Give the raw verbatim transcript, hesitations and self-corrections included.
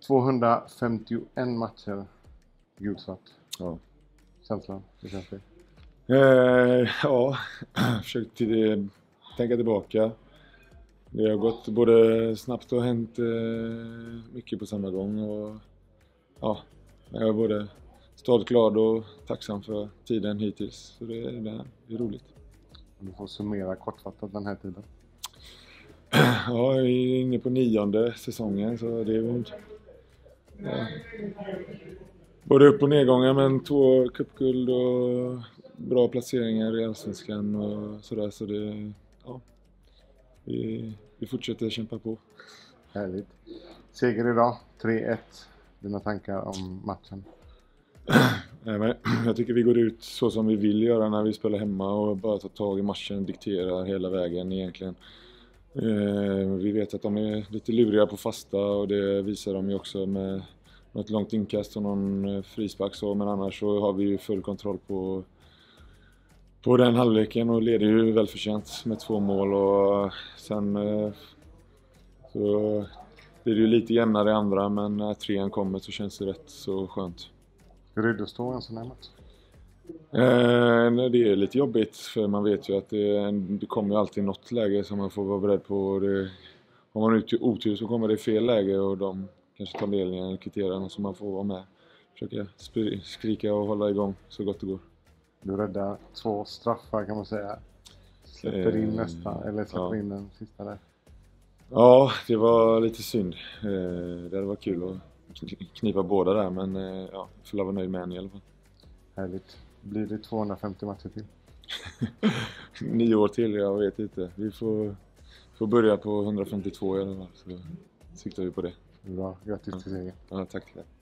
tvåhundrafemtioen matcher gulsvart. Ja. Känslan, hur känns det? Eh, ja, försökt till, tänka tillbaka. Det har gått både snabbt och hänt eh, mycket på samma gång. Och, ja, jag är både stolt, glad och tacksam för tiden hittills. Så det, det, det är roligt. Du får summera kortfattat den här tiden. Ja, jag är inne på nionde säsongen, så det är väl... Ja. Både upp- och nedgångar, men två cupguld och bra placeringar i Allsvenskan och sådär, så det, ja, vi, vi fortsätter kämpa på. Härligt. Seger idag, tre ett. Dina tankar om matchen? Jag tycker vi går ut så som vi vill göra när vi spelar hemma och bara tar tag i matchen, dikterar hela vägen egentligen. Vi vet att de är lite luriga på fasta och det visar de ju också med något långt inkast och någon frispark så, men annars så har vi ju full kontroll på på den halvleken och leder ju välförtjänt med två mål och sen så blir det ju lite jämnare i andra, men när trean kommer så känns det rätt så skönt. Hur är det att stå en sån här match? Eh, det är lite jobbigt för man vet ju att det, det kommer ju alltid något läge som man får vara beredd på. Det, om man är ute i otur så kommer det fel läge och de kanske tar ledningen eller kvitterar så man får vara med. Försöka skrika och hålla igång så gott det går. Du räddar två straffar kan man säga. Släpper in eh, nästa, eller släpper ja. in den sista där. Ja, det var lite synd. Eh, det hade varit kul att knipa båda där, men eh, ja, jag får vara nöjd med en i alla fall. Härligt. Blir det tvåhundrafemtio matcher till? Nio år till, jag vet inte. Vi får, får börja på hundrafemtiotvå i alla fall, så siktar vi på det. Bra, grattis till segern. Ja, tack.